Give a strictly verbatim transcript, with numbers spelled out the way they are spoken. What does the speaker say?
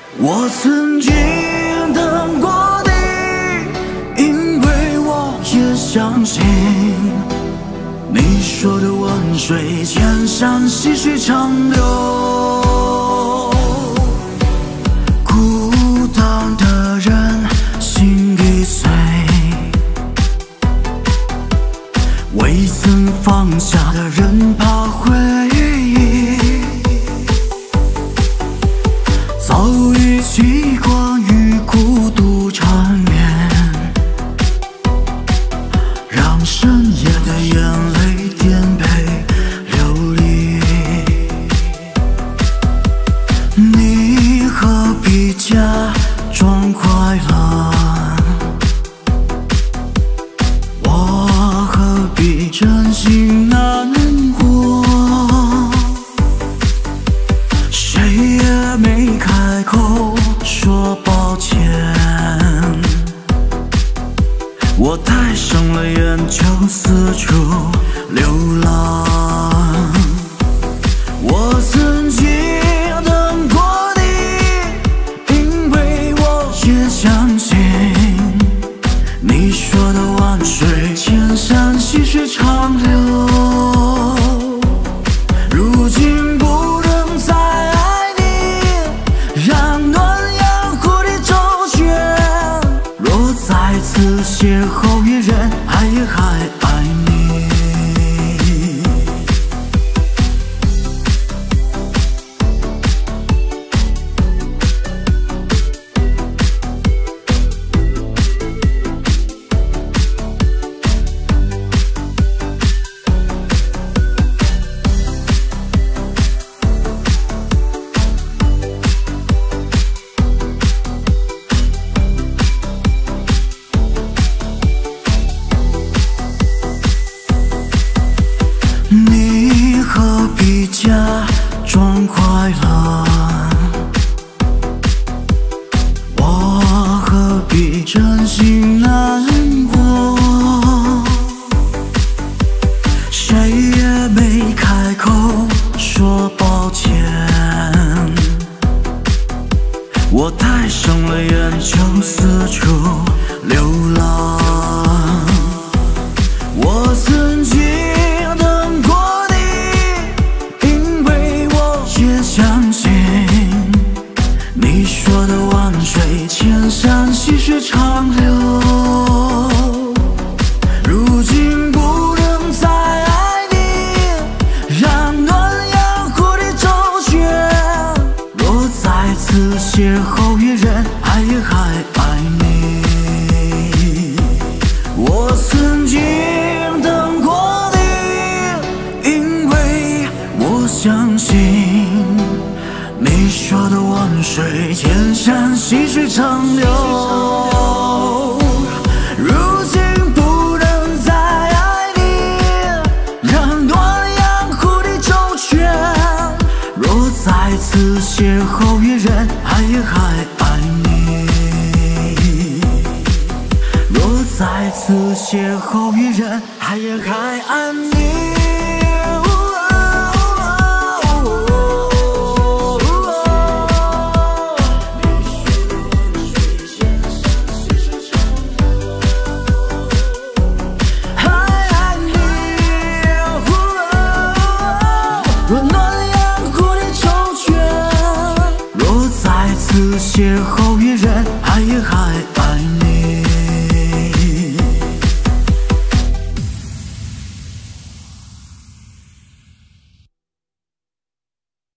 我曾经等过你，因为我也相信你说的万水千山，细水长流。孤单的人心已碎，未曾放下的人怕回忆，早已习惯与孤独缠绵，让深夜的眼泪颠沛流离。你何必假装快乐，我何必真心难过，谁也没开口说抱歉，我带上了烟就四处流浪。我曾经等过你，因为我也相信你说的万水千山，细水长流。如今不能再爱你，让暖阳护你周全。若再次邂逅一人，爱也还爱你。你何必假装快乐，我何必真心难过，谁也没开口说抱歉，我带上了烟就四处流浪。我曾经等过你，因为我也相信你说的万水千山，细水长流。如今不能再爱你，让暖阳护你周全。若再次邂逅一人，爱也还爱你。我曾经等过你，因为我相信你说的万水千山，细水长流。如今不能再爱你，让暖阳护你周全。若再次邂逅一人，爱也还爱你。若再次邂逅一人，爱也还爱你。若暖阳护你周全，若再次邂逅